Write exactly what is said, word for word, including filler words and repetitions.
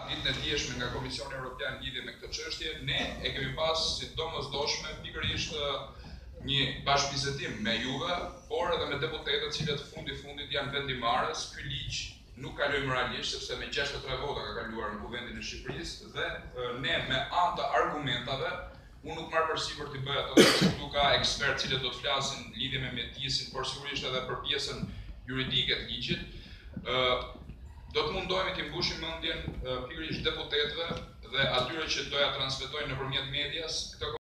ditën e dieshme nga Komisioni Evropian lidhje me këtë çështje, ne e kemi pas si domosdoshme pikërisht një bashkëbisedim me juve, por edhe me deputetët cilët fundi fundit janë vendimarrës. Ky ligj nuk kaloi moralisht, sepse me gjashtëdhjetë e tre vota ka kaluar në Kuvendin e Shqipërisë dhe ne me anë të argumentave, unë nuk marr përsipër të bëj ato, sepse këtu ka ekspertë cilët do të flasin lidhje me mjedisin, por sigurisht edhe për pjesën juridike të ligjit. Do të mundohemi të mbushim mendjen pikërisht deputetëve dhe atyre që doja transmetojnë nëpërmjet medias këtë